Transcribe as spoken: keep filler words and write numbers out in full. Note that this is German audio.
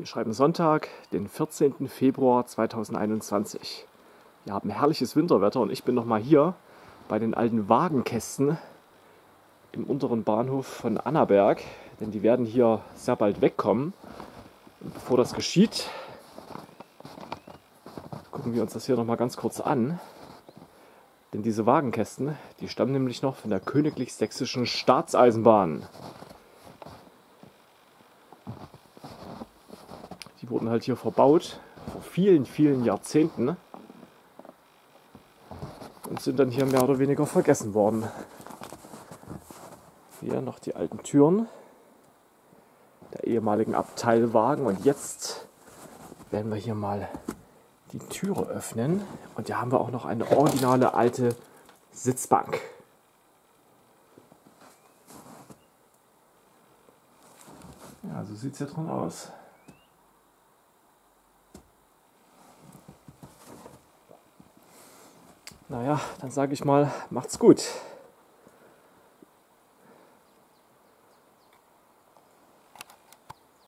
Wir schreiben Sonntag, den vierzehnten Februar zweitausendeinundzwanzig. Wir haben herrliches Winterwetter und ich bin nochmal hier bei den alten Wagenkästen im unteren Bahnhof von Annaberg, denn die werden hier sehr bald wegkommen. Und bevor das geschieht, gucken wir uns das hier nochmal ganz kurz an. Denn diese Wagenkästen, die stammen nämlich noch von der Königlich Sächsischen Staatseisenbahn. Die wurden halt hier verbaut vor vielen, vielen Jahrzehnten und sind dann hier mehr oder weniger vergessen worden. Hier noch die alten Türen der ehemaligen Abteilwagen und jetzt werden wir hier mal die Türe öffnen und hier haben wir auch noch eine originale alte Sitzbank. Ja, so sieht es hier drin aus. Naja, dann sage ich mal, macht's gut.